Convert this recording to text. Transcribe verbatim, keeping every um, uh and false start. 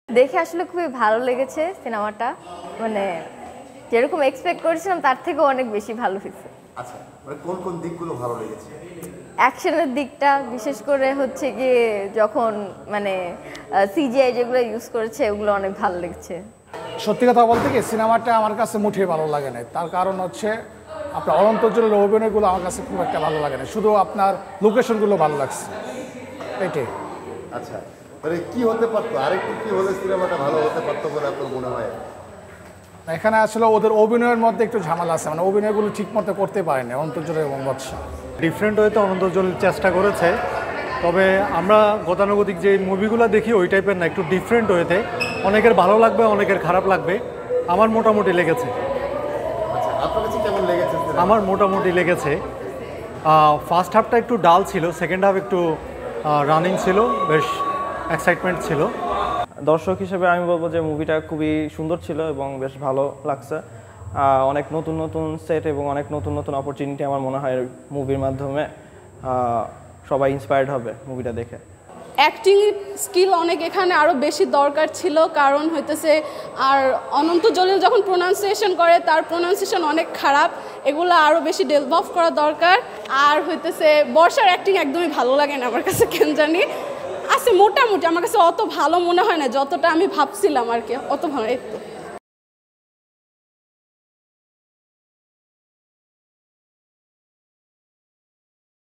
দেখে আসলে খুবই ভালো লেগেছে সিনেমাটা, মানে যেরকম এক্সপেক্ট করেছিলাম তার থেকেও অনেক বেশি ভালো হয়েছে। আচ্ছা, মানে কোন কোন দিকগুলো ভালো লেগেছে? অ্যাকশনের দিকটা বিশেষ করে হচ্ছে গিয়ে যখন মানে সিজিআই যেগুলো ইউজ করেছে ওগুলো অনেক ভালো লেগেছে। সত্যি কথা বলতে কি সিনেমাটা আমার কাছে মুঠে ভালো লাগে না, তার কারণ হচ্ছে আপনার অনন্ত জলিলের অভিনয়গুলো আমার কাছে খুব একটা ভালো লাগে না, শুধু আপনার লোকেশনগুলো ভালো লাগছে এটাই। আচ্ছা, মানে কি হতে পারতো, আরেকটু কি হলে সিনেমাটা ভালো হতে পারতো বলে আপনার মনে হয়? এখানে আসলে ওদের অভিনয়ের মধ্যে একটু ঝামেলা আছে, মানে অভিনয়গুলো ঠিক মতো করতে পারেনি অনন্ত জলিল এবং বৎসা। ডিফারেন্ট হয়তো অনন্ত জলিল চেষ্টা করেছে, তবে আমরা গতানুগতিক যে মুভিগুলো দেখি ওই টাইপের না, একটু ডিফারেন্ট হয়েতে অনেকের ভালো লাগবে অনেকের খারাপ লাগবে। আমার মোটামুটি লেগেছে। আচ্ছা, আপনার কাছে কেমন লেগেছে? আমার মোটামুটি লেগেছে। ফার্স্ট হাফটা একটু ডাল ছিল, সেকেন্ড হাফ একটু রানিং ছিল, বেশ এক্সাইটমেন্ট ছিল। দর্শক হিসেবে আমি বলবো যে মুভিটা খুবই সুন্দর ছিল এবং বেশ ভালো লাগছে। অনেক নতুন নতুন সেট এবং অনেক নতুন নতুন অপরচুনিটি আমার মনে হয় মুভির মাধ্যমে সবাই ইন্সপায়ার্ড হবে মুভিটা দেখে। অ্যাক্টিং স্কিল অনেক এখানে আরও বেশি দরকার ছিল, কারণ হইতেছে আর অনন্ত জলিল যখন প্রোনাউন্সিয়েশন করে তার প্রোনাউন্সিয়েশন অনেক খারাপ, এগুলো আরও বেশি ডেভেলপ করা দরকার। আর হইতেছে বর্ষার অ্যাক্টিং একদমই ভালো লাগে না আমার কাছে, কেন জানি আছে মোটামুটি, আমার কাছে অত ভালো মনে হয় না যতটা আমি ভাবছিলাম আর কি, অত ভালো।